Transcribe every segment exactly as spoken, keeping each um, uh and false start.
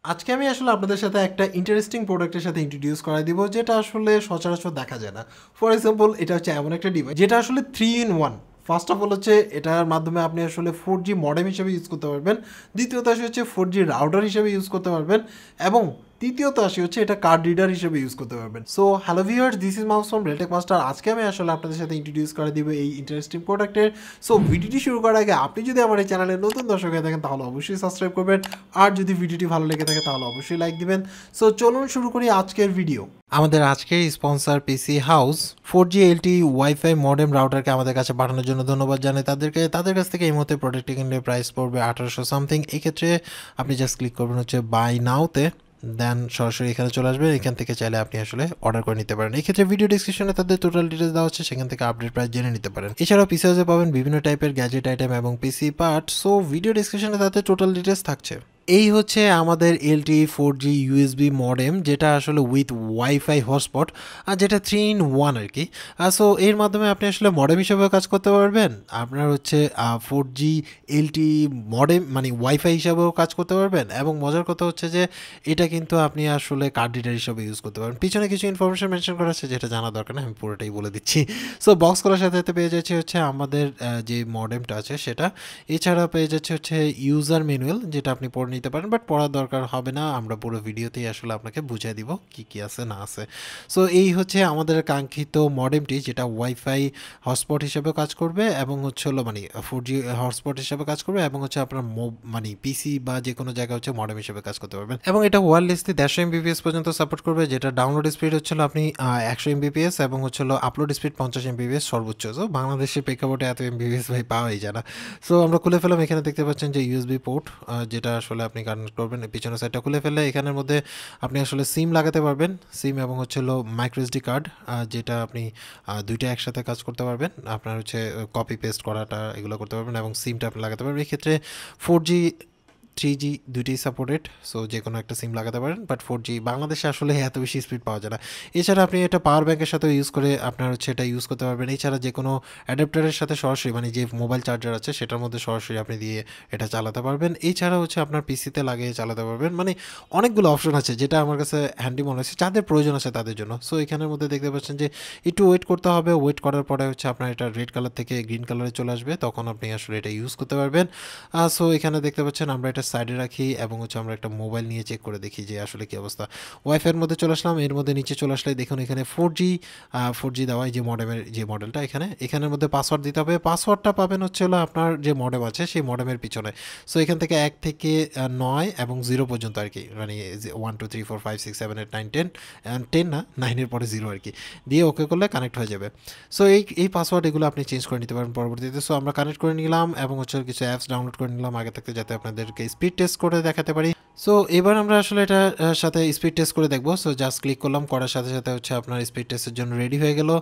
আজকে আমি আসলে আপনাদের সাথে একটা ইন্টারেস্টিং প্রোডাক্টের সাথে ইন্ট্রোডিউস করাই দিব যেটা আসলে সচরাচর দেখা যায় না। ফর এক্সাম্পল এটা হচ্ছে এমন একটা ডিভাইস যেটা আসলে three in one. First of all হচ্ছে এটার মাধ্যমে আপনি আসলে ফোর জি মডেম হিসেবে ইউজ করতে পারবেন, দ্বিতীয়ত আসে হচ্ছে ফোর জি রাউটার হিসেবে ইউজ করতে পারবেন, এবং তৃতীয়ত আসি হচ্ছে এটা কার্ড রিডার হিসেবে ইউজ করতে পারবেন। So hello viewers, this is Maus from RealTech master. আজকে আমি আসলে আপনাদের সাথে ইন্ট্রোডিউস করে দিব এই ইন্টারেস্টিং প্রোডাক্টের। সো ভিডিওটি শুরু করার আগে আপনি যদি আমার এই চ্যানেলে নতুন দর্শক হয়ে থাকেন তাহলে অবশ্যই সাবস্ক্রাইব করবেন, আর যদি ভিডিওটি ভালো লেগে থাকে তাহলে অবশ্যই লাইক দিবেন। সো চলুন শুরু করি আজকের ভিডিও। আমাদের আজকের sponsor PC House four G LTE wifi modem রাউটারকে আমাদের কাছে পাঠানোর জন্য ধন্যবাদ জানাই তাদেরকে। তাদের কাছ থেকে এই মুহূর্তে প্রোডাক্টটি কিনলে প্রাইস পড়বে আঠারোশো সামথিং। এই ক্ষেত্রে আপনি জাস্ট ক্লিক করবেন হচ্ছে বাই নাওতে, দেন সরাসরি এখানে চলে আসবে। এখান থেকে চাইলে আপনি আসলে অর্ডার করে নিতে পারেন। এই ক্ষেত্রে ভিডিও ডিসক্রিপশনে তাদের টোটাল ডিটেলস দেওয়া হচ্ছে, সেখান থেকে আপডেট প্রাইস জেনে নিতে পারেন। এছাড়াও পিসি হাউসে পাবেন বিভিন্ন টাইপের গ্যাজেট আইটেম এবং পিসি পার্ট। সো ভিডিও ডিসক্রিপশনে তাদের টোটাল ডিটেলস থাকছে। এই হচ্ছে আমাদের LTE four G USB modem, যেটা আসলে উইথ ওয়াইফাই হটস্পট, আর যেটা থ্রি ইন ওয়ান আর কি। সো এর মাধ্যমে আপনি আসলে মডেম হিসেবেও কাজ করতে পারবেন, আপনার হচ্ছে ফোর জি এলটি মডেম মানে ওয়াইফাই হিসাবেও কাজ করতে পারবেন, এবং মজার কথা হচ্ছে যে এটা কিন্তু আপনি আসলে কার্ড রিডার হিসেবে ইউজ করতে পারবেন। পিছনে কিছু ইনফরমেশন মেনশন করা আছে যেটা জানা দরকার না, আমি পুরোটাই বলে দিচ্ছি। সো বক্স করার সাথে সাথে পেয়ে যাচ্ছে হচ্ছে আমাদের যে মডেমটা আছে সেটা, এছাড়া পেয়ে যাচ্ছে হচ্ছে ইউজার ম্যানুয়াল, যেটা আপনি পড়ে নিতে পারেন, বাট পড়ার দরকার হবে না, আমরা পুরো ভিডিওতেই আসলে আপনাকে বুঝিয়ে দিব কি কি আছে না আছে। সো এই হচ্ছে আমাদের কাঙ্ক্ষিত মডেমটি, যেটা ওয়াইফাই হটস্পট হিসেবে কাজ করবে এবং হচ্ছে হলো মানে ফোর জি হটস্পট হিসেবে কাজ করবে, এবং হচ্ছে আপনার মানে পিসি বা যে কোনো জায়গায় হচ্ছে মডেম হিসেবে কাজ করতে পারবেন। এবং এটা ওয়্যারলেসলি দেড়শো এমবিপিএস পর্যন্ত সাপোর্ট করবে, যেটা ডাউনলোড স্পিড হচ্ছিল আপনি একশো এমবিপিএস এবং হচ্ছিল আপলোড স্পিড পঞ্চাশ এমবিপিএস সর্বোচ্চ। সো বাংলাদেশের প্রেক্ষাপটে এত এমবিপিএস ভাই পাওয়াই যায় না। সো আমরা খুলে ফেলাম। এখানে দেখতে পাচ্ছেন যে ইউএসবি পোর্ট, যেটা আসলে আপনি কানেক্ট করবেন। পিছনের সাইডটা খুলে ফেললে এখানের মধ্যে আপনি আসলে সিম লাগাতে পারবেন, সিম এবং হচ্ছে হলো মাইক্রোএসডি কার্ড, যেটা আপনি দুইটা একসাথে কাজ করতে পারবেন। আপনার হচ্ছে কপি পেস্ট করাটা এগুলো করতে পারবেন, এবং সিমটা আপনি লাগাতে পারবেন। এই ক্ষেত্রে ফোর জি থ্রি জি দুইটাই সাপোর্টেড, সো যে কোনো একটা সিম লাগাতে পারেন, বাট ফোর জি বাংলাদেশে আসলে এত বেশি স্পিড পাওয়া যায় না। এছাড়া আপনি এটা পাওয়ার ব্যাঙ্কের সাথে ইউজ করে আপনার হচ্ছে এটা ইউজ করতে পারবেন। এছাড়া যে কোনো অ্যাডাপ্টারের সাথে সরাসরি মানে যে মোবাইল চার্জার আছে সেটার মধ্যে সরাসরি আপনি দিয়ে এটা চালাতে পারবেন। এছাড়া হচ্ছে আপনার পিসিতে লাগিয়ে চালাতে পারবেন। মানে অনেকগুলো অপশন আছে, যেটা আমার কাছে হ্যান্ডি মনে হচ্ছে, যাদের প্রয়োজন আছে তাদের জন্য। সো এখানের মধ্যে দেখতে পাচ্ছেন যে একটু ওয়েট করতে হবে, ওয়েট করার পরে হচ্ছে আপনার এটা রেড কালার থেকে গ্রিন কালারে চলে আসবে, তখন আপনি আসলে এটা ইউজ করতে পারবেন। সো এখানে দেখতে পাচ্ছেন আমরা এটা সাইডে রাখি, এবং হচ্ছে আমরা একটা মোবাইল নিয়ে চেক করে দেখি যে আসলে কী অবস্থা। ওয়াইফাইয়ের মধ্যে চলে আসলাম, এর মধ্যে নিচে চলে আসলে দেখুন এখানে ফোর জি ফোর জি দেওয়া যে মডেমের যে মডেলটা, এখানে এখানের মধ্যে পাসওয়ার্ড দিতে হবে। পাসওয়ার্ডটা পাবেন হচ্ছে হলো আপনার যে মডেম আছে সেই মডেমের পিছনে। সো এখান থেকে এক থেকে নয় এবং জিরো পর্যন্ত আর কি, মানে one two three four five six seven eight nine ten, ten না নাইনের পরে জিরো আর কি, দিয়ে ওকে করলে কানেক্ট হয়ে যাবে। সো এই এই পাসওয়ার্ড এগুলো আপনি চেঞ্জ করে নিতে পারেন পরবর্তীতে। সো আমরা কানেক্ট করে নিলাম, এবং হচ্ছে কিছু অ্যাপস ডাউনলোড করে নিলাম আগে থাকতে, যাতে আপনাদেরকে স্পিড টেস্ট করে দেখাতে পারি। সো এবার আমরা আসলে এটার সাথে স্পিড টেস্ট করে দেখবো। সো জাস্ট ক্লিক করলাম, করার সাথে সাথে হচ্ছে আপনার স্পিড টেস্টের জন্য রেডি হয়ে গেল।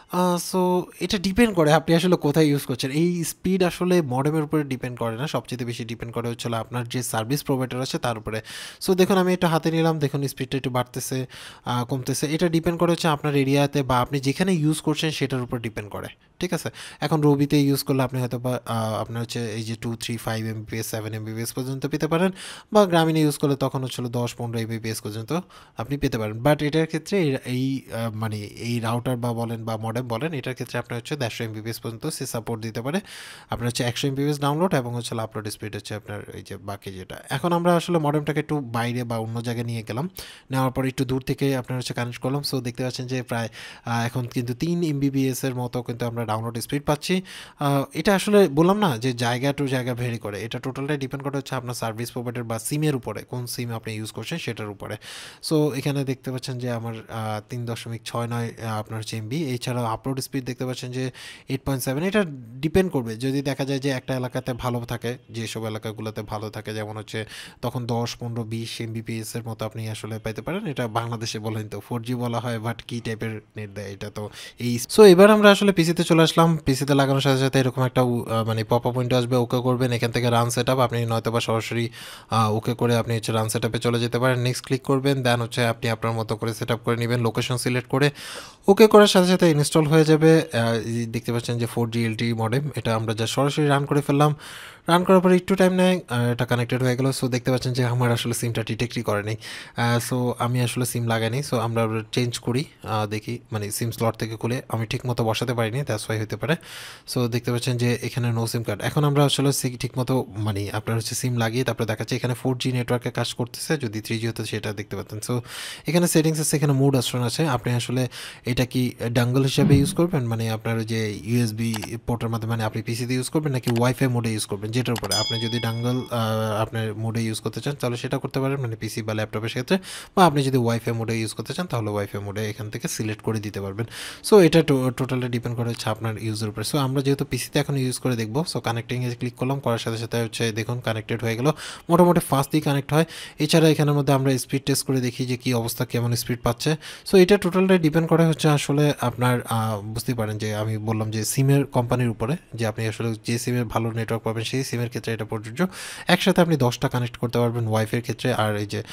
সো এটা ডিপেন্ড করে আপনি আসলে কোথায় ইউজ করছেন। এই স্পিড আসলে মডেমের উপরে ডিপেন্ড করে না, সবচেয়ে বেশি ডিপেন্ড করে হচ্ছে আপনার যে সার্ভিস প্রোভাইডার আছে তার উপরে। সো দেখুন আমি এটা হাতে নিলাম, দেখুন স্পিডটা একটু বাড়তেছে কমতেছে, এটা ডিপেন্ড করে হচ্ছে আপনার এরিয়াতে বা আপনি যেখানে ইউজ করছেন সেটার উপর ডিপেন্ড করে, ঠিক আছে। এখন রবিতে ইউজ করলে আপনি হয়তো বা আপনার হচ্ছে এই যে two three five Mbps seven Mbps পর্যন্ত পেতে পারেন, বা গ্রামীণে ইউজ করলে তখন হচ্ছিল দশ পনেরো এমবিপিএস পর্যন্ত আপনি পেতে পারেন। বাট এটার ক্ষেত্রে এই মানে এই রাউটার বা বলেন বা মডেম বলেন, এটার ক্ষেত্রে আপনার হচ্ছে দেড়শো এমবিপিএস পর্যন্ত সে সাপোর্ট দিতে পারে। আপনার হচ্ছে একশো এমবিপিএস ডাউনলোড, এবং হচ্ছে আপলোড স্পিড হচ্ছে আপনার এই যে বাকি যেটা। এখন আমরা আসলে মডেমটাকে একটু বাইরে বা অন্য জায়গায় নিয়ে গেলাম, নেওয়ার পর একটু দূর থেকে আপনার হচ্ছে কানেক্ট করলাম। সো দেখতে পাচ্ছেন যে প্রায় এখন কিন্তু তিন এমবিপিএস এর মতো কিন্তু আমরা ডাউনলোড স্পিড পাচ্ছি। এটা আসলে বললাম না যে জায়গা টু জায়গা ভেরি করে, এটা টোটালটাই ডিপেন্ড করে হচ্ছে আপনার সার্ভিস প্রোভাইডার বা সিমের উপরে, কোন সিম আপনি ইউজ করছেন সেটার উপরে। সো এখানে দেখতে পাচ্ছেন যে আমার তিন দশমিক ছয় নয় আপনার হচ্ছে এমবি। এছাড়াও আপলোড স্পিড দেখতে পাচ্ছেন যে এইট পয়েন্ট সেভেন। এটা ডিপেন্ড করবে, যদি দেখা যায় যে একটা এলাকাতে ভালো থাকে, যেসব এলাকাগুলোতে ভালো থাকে যেমন হচ্ছে তখন দশ পনেরো বিশ এমবিপিএস এর মতো আপনি আসলে পাইতে পারেন। এটা বাংলাদেশে বলেন তো ফোর জি বলা হয়, বাট কী টাইপের নেট দেয় এটা তো এই। সো এবার আমরা আসলে পিসিতে চলে আসলাম। পিসিতে লাগানোর সাথে সাথে এরকম একটা মানে পপ আপ উইন্ডো আসবে, ওকে করবেন, এখান থেকে রান সেট আপ, আপনি নয়তো বা সরাসরি ওকে করে আপনি হচ্ছে রান সেট আপে চলে যেতে পারেন। নেক্সট ক্লিক করবেন, দেন হচ্ছে আপনি আপনার মতো করে সেট আপ করে নেবেন, লোকেশন সিলেক্ট করে ওকে করার সাথে সাথে ইনস্টল হয়ে যাবে। দেখতে পাচ্ছেন যে ফোর জি এলটি মডেম, এটা আমরা যা সরাসরি রান করে ফেললাম। রান করার পরে একটু টাইম নেয়, এটা কানেক্টেড হয়ে গেল। সো দেখতে পাচ্ছেন যে আমার আসলে সিমটা ডিটেক্টই করে নেই। সো আমি আসলে সিম লাগাইনি। সো আমরা চেঞ্জ করি, দেখি মানে সিম স্লট থেকে খুলে আমি ঠিক মতো বসাতে পারিনি, দ্যাটস ওয়াই হতে পারে। সো দেখতে পাচ্ছেন যে এখানে নো সিম কার্ড। এখন আমরা আসলে ঠিক মতো মানে আপনার হচ্ছে সিম লাগিয়ে তারপরে দেখাচ্ছে এখানে ফোর জি নেটওয়ার্কে কাজ করতেছে, যদি থ্রি জি হতো সেটা দেখতে পাচ্ছেন। সো এখানে সেটিংস আছে, এখানে মোড অপশন আছে। আপনি আসলে এটা কি ডাঙ্গল হিসাবে ইউজ করবেন, মানে আপনার যে ইউএসবি পোর্টের মাধ্যমে মানে আপনি পিসিতে ইউজ করবেন, নাকি ওয়াইফাই মোডে ইউজ করবেন, যেটার উপরে আপনি যদি ডাঙ্গল আপনার মোডে ইউজ করতে চান তাহলে সেটা করতে পারেন, মানে পিসি বা ল্যাপটপের ক্ষেত্রে। বা আপনি যদি ওয়াইফাই মোডে ইউজ করতে চান তাহলে ওয়াইফাই মোডে এখান থেকে সিলেক্ট করে দিতে পারবেন। সো এটা টোটালি ডিপেন্ড করে হচ্ছে আপনার ইউজের উপরে। সো আমরা যেহেতু পিসিতে এখন ইউজ করে দেখবো, সো কানেক্টিংয়ে ক্লিক করলাম, করার সাথে সাথে হচ্ছে দেখুন কানেক্টেড হয়ে গেল, মোটামুটি ফাস্টই কানেক্ট হয়। এছাড়া এখানের মধ্যে আমরা স্পিড টেস্ট করে দেখি যে কী অবস্থা, কেমন স্পিড পাচ্ছে। সো এটা টোটালটাই ডিপেন্ড করে হচ্ছে আসলে আপনার বুঝতেই পারেন যে আমি বললাম যে সিমের কোম্পানির উপরে, যে আপনি আসলে যে সিমের ভালো নেটওয়ার্ক পাবেন সেই সিমের ক্ষেত্রে এটা প্রযোজ্য। একসাথে আপনি দশটা কানেক্ট করতে পারবেন ওয়াইফাইয়ের ক্ষেত্রে, আর এই যে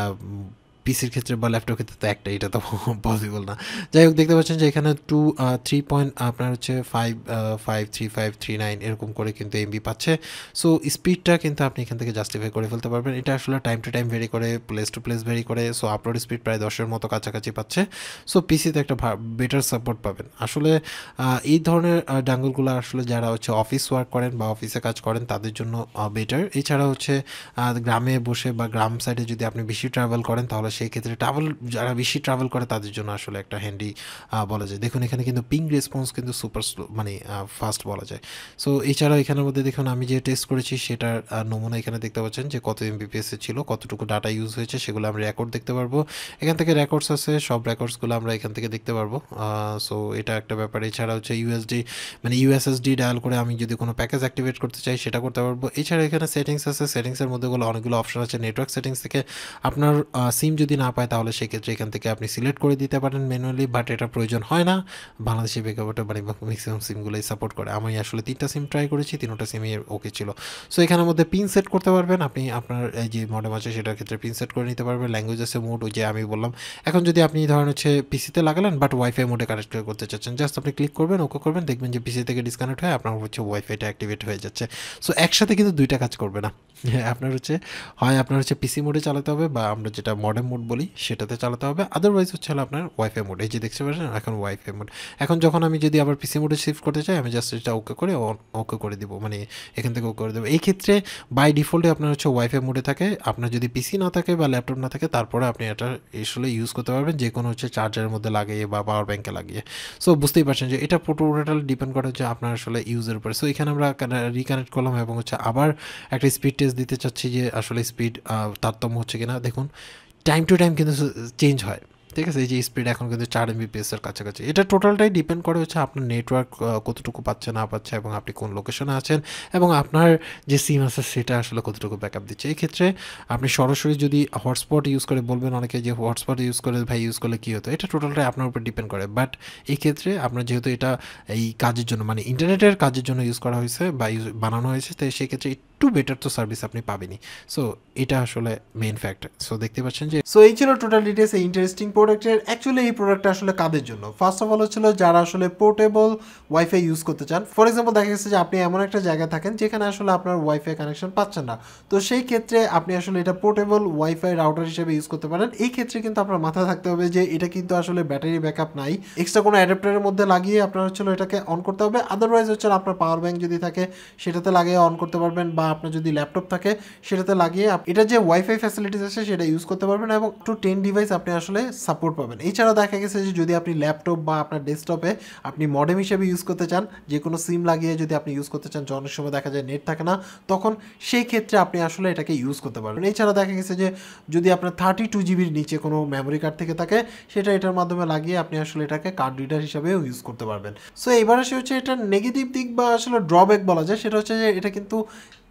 পিসির ক্ষেত্রে বা ল্যাপটপের ক্ষেত্রে তো একটা, এটা তো পসিবল না। যাই হোক দেখতে পাচ্ছেন যে এখানে টু থ্রি পয়েন্ট আপনার হচ্ছে five five three five three nine এরকম করে কিন্তু এমবি পাচ্ছে। সো স্পিডটা কিন্তু আপনি এখান থেকে জাস্টিফাই করে ফেলতে পারবেন। এটা আসলে টাইম টু টাইম ভেরি করে, প্লেস টু প্লেস ভেরি করে। সো আপলোড স্পিড প্রায় দশের মতো কাছাকাছি পাচ্ছে। সো পিসিতে একটা বেটার সাপোর্ট পাবেন। আসলে এই ধরনের ডাঙ্গলগুলো আসলে যারা হচ্ছে অফিস ওয়ার্ক করেন বা অফিসে কাজ করেন তাদের জন্য বেটার। এছাড়া হচ্ছে গ্রামে বসে বা গ্রাম সাইডে যদি আপনি বেশি ট্রাভেল করেন তাহলে সেই ক্ষেত্রে ট্রাভেল যারা বেশি ট্রাভেল করে তাদের জন্য আসলে একটা হ্যান্ডি বলা যায়। দেখুন এখানে কিন্তু পিং রেসপন্স কিন্তু সুপার স্লো, মানে ফাস্ট বলা যায়। সো এছাড়াও এখানের মধ্যে দেখুন আমি যে টেস্ট করেছি সেটার নমুনা এখানে দেখতে পাচ্ছেন যে কত এমবিপিএস ছিল, কতটুকু ডাটা ইউজ হয়েছে সেগুলো আমরা রেকর্ড দেখতে পারবো। এখান থেকে রেকর্ডস আছে, সব রেকর্ডসগুলো আমরা এখান থেকে দেখতে পারবো। সো এটা একটা ব্যাপার। এছাড়া হচ্ছে ইউএসডি মানে ইউএসএসডি ডায়াল করে আমি যদি কোনো প্যাকেজ অ্যাক্টিভেট করতে চাই সেটা করতে পারবো। এছাড়া এখানে সেটিংস আছে, সেটিংসের মধ্যে অনেকগুলো অপশন আছে। নেটওয়ার্ক সেটিংস থেকে আপনার সিম যদি না পায় তাহলে সেক্ষেত্রে এখান থেকে আপনি সিলেক্ট করে দিতে পারেন ম্যানুয়ালি, বাট এটা প্রয়োজন হয় না। বাংলাদেশি প্রেক্ষাপটে মানে ম্যাক্সিমাম সিমগুলোই সাপোর্ট করে। আমি আসলে তিনটা সিম ট্রাই করেছি, তিনটা সিমই ওকে ছিল। সো এখানের মধ্যে পিন সেট করতে পারবেন আপনি, আপনার এই যে মডেম আছে সেটার ক্ষেত্রে পিন সেট করে নিতে পারবেন। ল্যাঙ্গুয়েজ আছে, মোড ওই যে আমি বললাম। এখন যদি আপনি ধরেন হচ্ছে পিসিতে লাগালেন বাট ওয়াইফাই মোডে কানেক্ট করতে চাচ্ছেন, জাস্ট আপনি ক্লিক করবেন, ওকে করবেন, দেখবেন যে পিসি থেকে ডিসকানেক্ট হয়ে আপনার হচ্ছে ওয়াইফাইটা অ্যাক্টিভেট হয়ে যাচ্ছে। সো একসাথে কিন্তু দুইটা কাজ করবে না। আপনার হচ্ছে হয় আপনার হচ্ছে পিসি মোডে চালাতে হবে বা আমরা যেটা মডেম মোড বলি সেটাতে চালাতে হবে, আদারওয়াইজ হচ্ছে হলো আপনার ওয়াইফাই মোড। এই যে দেখতে পাচ্ছেন এখন ওয়াইফাই মোড। এখন যখন আমি যদি আবার পিসি মোডে শিফট করতে চাই আমি জাস্ট এটা ওকে করে ওকে করে দিব, মানে এখান থেকে ওকে করে দেবো। এই ক্ষেত্রে বাই ডিফল্টে আপনার হচ্ছে ওয়াইফাই মোডে থাকে। আপনার যদি পিসি না থাকে বা ল্যাপটপ না থাকে তারপরে আপনি এটা আসলে ইউজ করতে পারবেন যে কোনো হচ্ছে চার্জারের মধ্যে লাগিয়ে বা পাওয়ার ব্যাঙ্কে লাগিয়ে। সো বুঝতেই পারছেন যে এটা টোটাল ডিপেন্ড করে হচ্ছে আপনার আসলে ইউজের উপরে। সো এখানে আমরা রিকানেক্ট করলাম এবং হচ্ছে আবার একটা স্পিড টেস্ট দিতে চাচ্ছি যে আসলে স্পিড তারতম্য হচ্ছে কিনা। দেখুন টাইম টু টাইম কিন্তু চেঞ্জ হয়, ঠিক আছে। এই যে স্পিড এখন কিন্তু চার এমবিপিএস এর কাছাকাছি। এটা টোটালটাই ডিপেন্ড করে হচ্ছে আপনার নেটওয়ার্ক কতটুকু পাচ্ছে না পাচ্ছে এবং আপনি কোন লোকেশনে আছেন এবং আপনার যে সিম আছে সেটা আসলে কতটুকু ব্যাকআপ দিচ্ছে। এই ক্ষেত্রে আপনি সরাসরি যদি হটস্পট ইউজ করে, বলবেন অনেকে যে হটস্পট ইউজ করে ভাই ইউজ করলে কী হতো, এটা টোটালটাই আপনার উপর ডিপেন্ড করে। বাট এই ক্ষেত্রে আপনার যেহেতু এটা এই কাজের জন্য মানে ইন্টারনেটের কাজের জন্য ইউজ করা হয়েছে বা ইউজ বানানো হয়েছে, তাই সেক্ষেত্রে একটু বেটার তো সার্ভিস আপনি পাবেনই। সো এটা আসলে মেইন ফ্যাক্টর। সো দেখতে পাচ্ছেন যে সো এই ছিল টোটাল ডিটেলস এই ইন্টারেস্টিং প্রোডাক্টের। অ্যাকচুয়ালি এই প্রোডাক্টটা আসলে কাদের জন্য? ফার্স্ট অফ অল হচ্ছিল যারা আসলে পোর্টেবল ওয়াইফাই ইউজ করতে চান। ফর এক্সাম্পল দেখা গেছে যে আপনি এমন একটা জায়গায় থাকেন যেখানে আসলে আপনার ওয়াইফাই কানেকশন পাচ্ছেন না, তো সেই ক্ষেত্রে আপনি আসলে এটা পোর্টেবল ওয়াইফাই রাউটার হিসেবে ইউজ করতে পারেন। এই ক্ষেত্রে কিন্তু আপনার মাথায় থাকতে হবে যে এটা কিন্তু আসলে ব্যাটারি ব্যাকআপ নাই, এক্সট্রা কোনো অ্যাডাপ্টারের মধ্যে লাগিয়ে আপনার হচ্ছিল এটাকে অন করতে হবে। আদারওয়াইজ হচ্ছে আপনার পাওয়ার ব্যাঙ্ক যদি থাকে সেটাতে লাগিয়ে অন করতে পারবেন, বা আপনার যদি ল্যাপটপ থাকে সেটাতে লাগিয়ে এটা যে ওয়াইফাই ফ্যাসিলিটিস আছে সেটা ইউজ করতে পারবেন এবং টু টেন ডিভাইস আপনি আসলে সাপোর্ট পাবেন। এছাড়াও দেখা গেছে যে যদি আপনি ল্যাপটপ বা আপনার ডেস্কটপে আপনি মডেম হিসেবে ইউজ করতে চান, যে কোনো সিম লাগিয়ে যদি আপনি ইউজ করতে চান, অনেক সময় দেখা যায় নেট থাকে না, তখন সেই ক্ষেত্রে আপনি আসলে এটাকে ইউজ করতে পারবেন। এছাড়া দেখা গেছে যে যদি আপনার থার্টি টু জিবির নিচে কোনো মেমোরি কার্ড থেকে থাকে সেটা এটার মাধ্যমে লাগিয়ে আপনি আসলে এটাকে কার্ড রিডার হিসাবেও ইউজ করতে পারবেন। সো এবার আসে হচ্ছে এটা নেগেটিভ দিক বা আসলে ড্রব্যাক বলা যায়, সেটা হচ্ছে যে এটা কিন্তু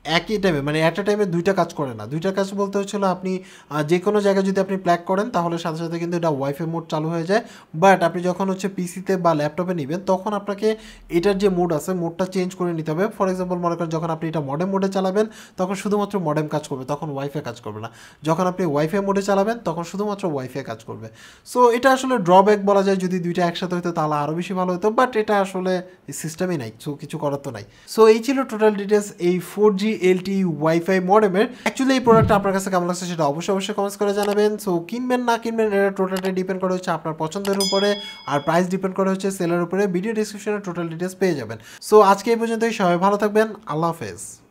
একই টাইমে মানে অ্যাট এ টাইমে দুইটা কাজ করে না। দুইটা কাজ বলতে হচ্ছিল আপনি যে কোনো জায়গায় যদি আপনি প্ল্যাগ করেন তাহলে সাথে সাথে কিন্তু এটা ওয়াইফাই মোড চালু হয়ে যায়, বাট আপনি যখন হচ্ছে পিসিতে বা ল্যাপটপে নেবেন তখন আপনাকে এটার যে মোড আছে মোডটা চেঞ্জ করে নিতে হবে। ফর এক্সাম্পল মনে করেন যখন আপনি এটা মডেম মোডে চালাবেন তখন শুধুমাত্র মডেম কাজ করবে, তখন ওয়াইফাই কাজ করবে না। যখন আপনি ওয়াইফাই মোডে চালাবেন তখন শুধুমাত্র ওয়াইফাই কাজ করবে। সো এটা আসলে ড্রব্যাক বলা যায়, যদি দুইটা একসাথে হতো তাহলে আরও বেশি ভালো হতো, বাট এটা আসলে সিস্টেমই নাই, সো কিছু করার তো নাই। সো এই ছিল টোটাল ডিটেলস এই four G LTE wifi মডেমের। অ্যাকচুয়ালি এই প্রোডাক্টটা আপনার কাছে কেমন লাগছে সেটা অবশ্যই অবশ্যই কমেন্টস করে জানাবেন। সো কিনবেন না কিনবেন এটা টোটালটা ডিপেন্ড করে হচ্ছে আপনার পছন্দের উপরে, আর প্রাইস ডিপেন্ড করে হচ্ছে সেলের উপরে। ভিডিও ডিসক্রিপশনে টোটাল ডিটেলস পেয়ে যাবেন। সো আজকে এই পর্যন্তই, সবাই ভালো থাকবেন, আল্লাহ হাফেজ।